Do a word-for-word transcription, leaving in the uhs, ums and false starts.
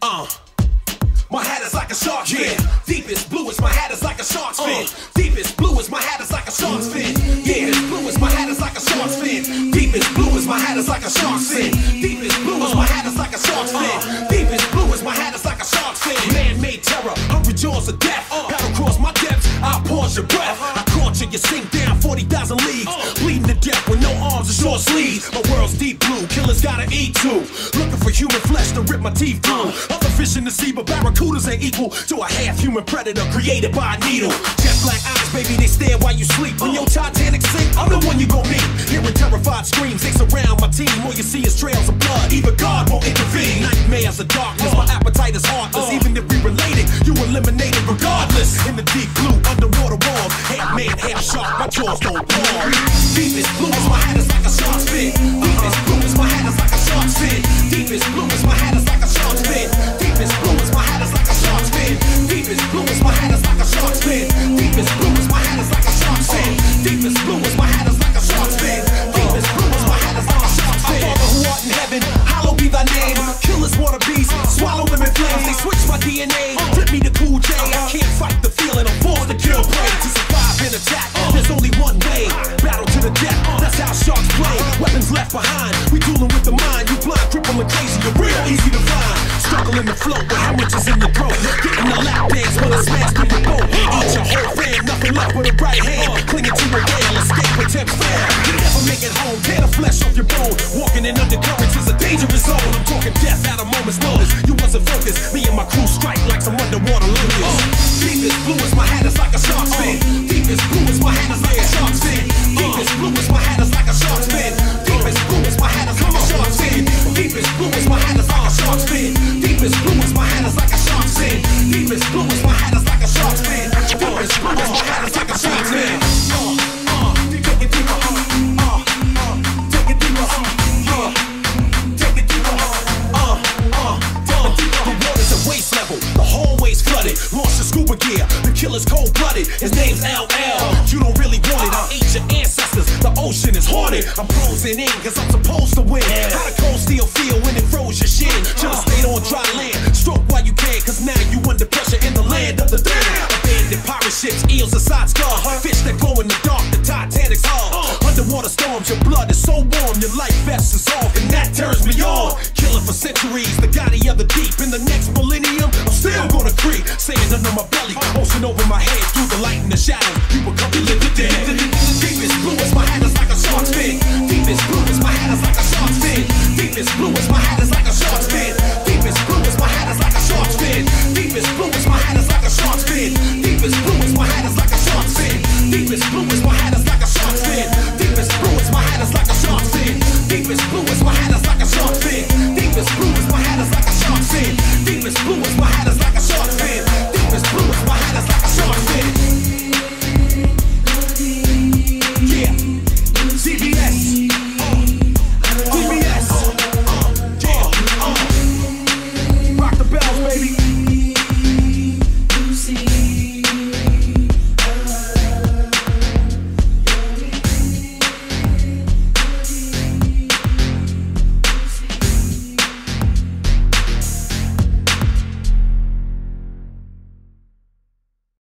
Uh, my hat is like a shark's fin. Deepest blue is my hat is like a shark's fin. Deepest blue is my hat is like a shark's fin. Yeah, blue is my hat is like a shark's fin. Deepest blue is my hat is like a shark's fin. Deepest blue is my hat is like a shark's fin. Deepest blue is my hat is like a shark's fin. Man-made terror, hungry jaws of death. Paddle across my depths, I'll pause your breath. I caught you, you sink down forty thousand leagues, bleeding to death with no arms and short sleeves. My world's deep blue, killers gotta eat too. Looking for human flesh to rip my teeth through. Other fish in the sea, but barracudas ain't equal to a half-human predator created by a needle. Jet black eyes, baby, they stare while you sleep. When your Titanic sink, I'm the one you gon' meet. Hearing terrified screams, they surround my team. All you see is trails of blood, even God won't intervene. Nightmares of darkness, my appetite is heartless. Even if we related, you eliminated regardless. In the deep blue, underwater walls, half man, half shark, my jaws don't fall. Deepest blue is my hat is like a shark's fin. Deepest blue is my hat is like a shark's fin. Deepest blue is my hat is like a shark's fin. Deepest blue is my hat is like a shark's fin. Deepest blue is my hat is like a shark's fin. Deepest blue is my hat is like a shark's fin. Deepest blue is my hat is like a shark's fin. Deepest blue is my hat is like a shark's fin. Our Father who art in heaven, hallowed be thy name. Killers water beasts, swallow them in flames. They switch my D N A, flip me to Cool J. I can't fight the feeling, I'm forced to kill prey. To survive and attack, there's only one way. Battle to the death, that's how sharks play. Weapons left behind, we dueling with the mind. You blind, cripple, and crazy, you're real easy to find. Struggling to float with hemorrhages in your throat. Getting the lap dance when I smash through your boat. Eat your whole fan, nothing left but a right hand. Clinging to a rail, escape attempts fail. You never make it home, tear the flesh off your bone. Walking in undercurrents is a dangerous zone. I'm talking death at a moment's notice. You wasn't focused, me and my crew strike like some underwater loonies. Deepest blue is my hat is like a shark's fin. Deepest blue is my hat is like a shark's fin. Deepest blue is my hat is like a shark's fin. Deepest blue is my hat is like a shark's fin. Deepest blue is my hat is like a shark's fin. Deepest blue is my hat is like a shark's fin. Deepest blue is my hat is like a shark's fin. Deepest blue is my hat is like a shark's fin. Take it deeper, uh, uh, take it deeper, uh, take it deeper, uh, uh, take it deeper. The water's at waist level, the hallway's flooded. Lost your scuba gear, the killer's cold-blooded. His name's L L. You don't really want it, I'll eat your ancestors. The ocean is haunted. I'm frozen in, cause I'm supposed to win. How the cold steel feel when it froze your shin? Should've stayed on dry land. Stroke while you can, cause now you under pressure in the land of the dead. Abandoned pirate ships, eels and side scars. Fish that glow in the dark, the Titanic's hull. Underwater storms, your blood is so warm. Your life vest is off, and that turns me on. Killing for centuries, the Gotti of the deep. In the next millennium, I'm still gonna creep. Sand under my belly, ocean over my head. Through the light and the shadow, you will come to live the dead. Deepest blue is my hat is like a shark's fin. Deepest blue is my hat is like a shark's fin. Deepest blue is my hat is like